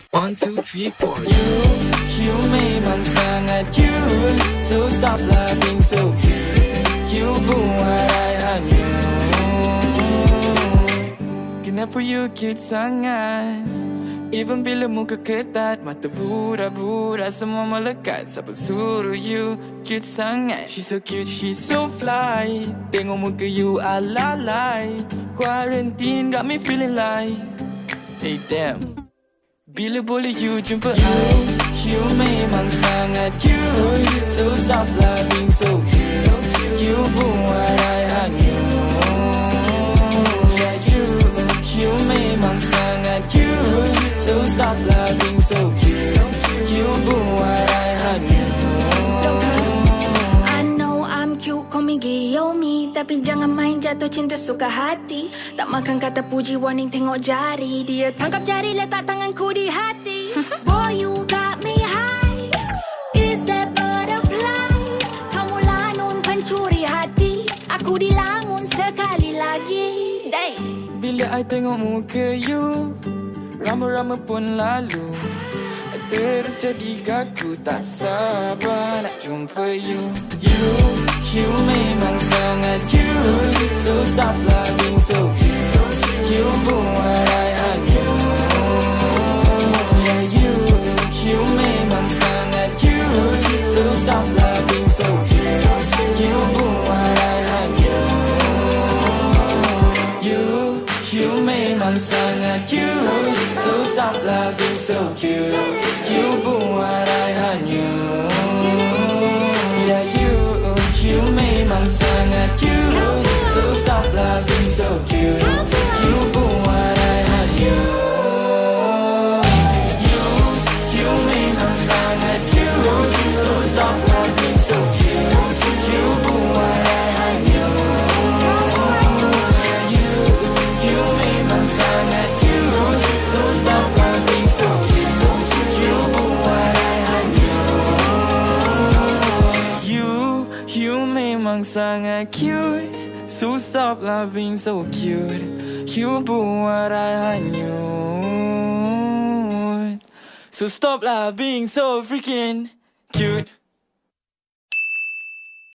1, 2, 3, 4. You memang sangat cute, so stop being so cute. You buat I hanyut. Kenapa you cute sangat? Even bila muka ketat, mata budak-budak semua melekat. Siapa suruh you cute sangat? She's so cute, she's so fly. Tengok muka you alalai. Quarantine got me feeling like, hey damn, bila boleh you jumpa you memang sangat cute, so stop being so cute. You buat I hanyut. Yeah, you memang sangat cute, so stop being so cute. You buat I hanyut. I know I'm cute, call me Guillaume, tapi jangan main jatuh cinta suka hati. Tak makan kata puji, warning tengok jari. Dia tangkap jari, letak tanganku di hati. Boy, you got me high. Is that butterflies? Kamu lanun pencuri hati. Aku dilamun sekali lagi. Day. Bila I tengok muka you, rama-rama pun lalu. Terus jadi kaku, tak sabar nak jumpa you. You memang sangat cute, so stop being so cute. You buat I hanyut. Yeah, you memang sangat cute, so stop being so cute. You buat I hanyut. You memang sangat cute, so stop being so cute. You buat I hanyut. Yeah, you memang sangat cute, so stop being so cute. You buat I hanyut. You memang sangat cute, so stop being so cute. You buat I hanyut. You memang sangat cute, so stop being so cute. You buat I hanyut. You memang sangat cute, so stop being so cute. You buat I hanyut. So stop being so freaking cute.